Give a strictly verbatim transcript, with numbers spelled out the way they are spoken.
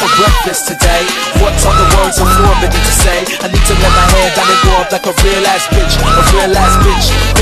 for breakfast today? What are the words I'm forbidden to say? I need to let my hair down and grow up like a real ass bitch, a real ass bitch.